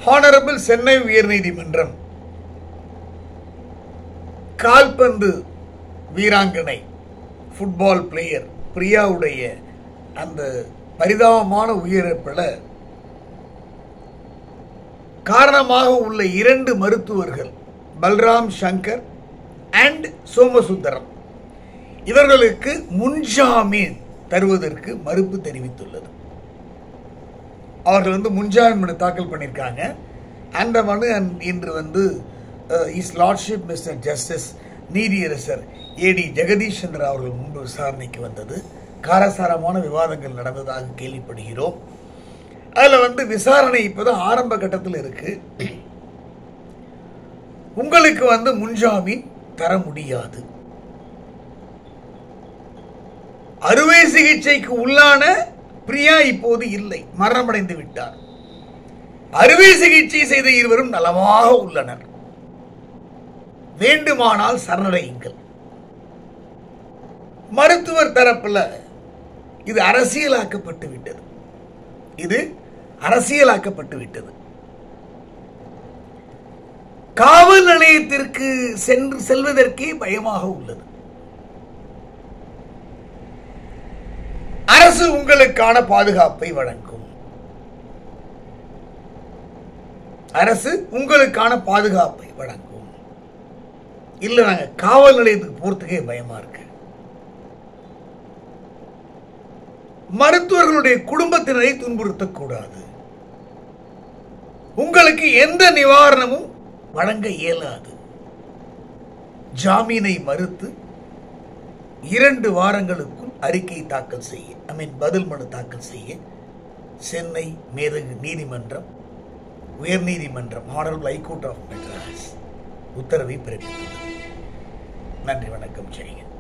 Honourable Chennai உயர்நீதிமன்றம் கால்பந்து வீராங்கனை ஃபுட்பால் பிளேயர் பிரியாவுடைய அந்த பரிதாபமான உயிரிழப்பில் காரணமாக உள்ள 2 மருத்துவர்கள் பல்ராம் சங்கர் அண்ட் சோமசுந்தரம் இவர்களுக்கு முன்ஜாமீன் தருவதற்கு மறுப்பு தெரிவித்துள்ளது. அவர்கள் முன்ஜாமீன் மனு தாக்கல் பண்ணியிருக்காங்க. அந்த மனு இன்று இஸ் லார்ட்ஷிப் மிஸ்டர் ஜஸ்டிஸ் நீதியரசர் ஏடி ஜெகதீஷ் சந்திரா அவர்கள் முன்பு விசாரணைக்கு வந்தது. காரசாரமான விவாதங்கள் நடந்ததாக கேள்விப்படுகிறோம். அதில் விசாரணை இப்போதான் ஆரம்ப கட்டத்தில் இருக்கு. உங்களுக்கு முன்ஜாமீன் தர முடியாது. அறுவை சிகிச்சைக்கு உள்ளான பிரியா இப்போது இல்லை, மரணமடைந்து விட்டார். அறுவை சிகிச்சை செய்த இருவரும் நலமாக உள்ளனர். வேண்டுமானால் சரணடையுங்கள். மருத்துவர் தரப்புல இது அரசியலாக்கப்பட்டு விட்டது. இது அரசியலாக்கப்பட்டு விட்டது. காவல் நிலையத்திற்கு செல்வதற்கே பயமாக உள்ளது. அரசு உங்களுக்கான பாதுகாப்பை வழங்கும். அரசு உங்களுக்கான பாதுகாப்பை வழங்கும். இல்ல நாங்க காவல் நிலையத்துக்கு போறதுக்கே பயமா இருக்கு. மருத்துவர்களுடைய குடும்பத்தினரை துன்புறுத்தக்கூடாது. உங்களுக்கு எந்த நிவாரணமும் வழங்க இயலாது. ஜாமீனை மறுத்து 2 வாரங்களுக்குள் அறிக்கை தாக்கல் செய்ய, பதில் மனு தாக்கல் செய்ய சென்னை மேதகு நீதிமன்றம், உயர்நீதிமன்றம், ஹானரபிள் ஹைகோர்ட் ஆஃப் மெட்ராஸ் உத்தரவை பிறப்பித்துள்ளது. நன்றி, வணக்கம், ஜெய் ஹிந்த்.